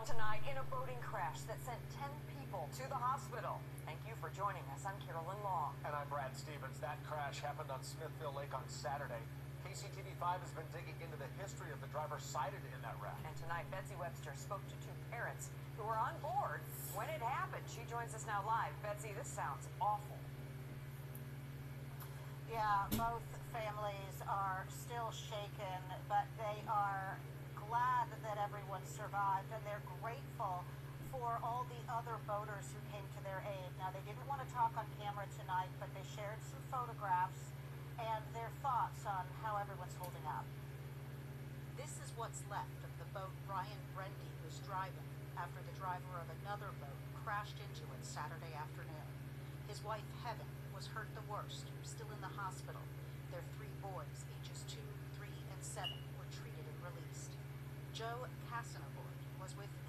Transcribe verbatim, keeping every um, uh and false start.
Tonight in a boating crash that sent ten people to the hospital. Thank you for joining us. I'm Carolyn Long. And I'm Brad Stevens. That crash happened on Smithville Lake on Saturday. K C T V five has been digging into the history of the driver cited in that wreck. And tonight, Betsy Webster spoke to two parents who were on board when it happened. She joins us now live. Betsy, this sounds awful. Yeah, both families are still shaken, but they are glad that everyone survived, and they're grateful for all the other boaters who came to their aid. Now, they didn't want to talk on camera tonight, but they shared some photographs and their thoughts on how everyone's holding up. This is what's left of the boat Ryan Brendy was driving after the driver of another boat crashed into it Saturday afternoon. His wife, Heaven, was hurt the worst, still in the hospital. Their three boys, ages two, three, and seven, were treated and released. Joe Casanavoy was with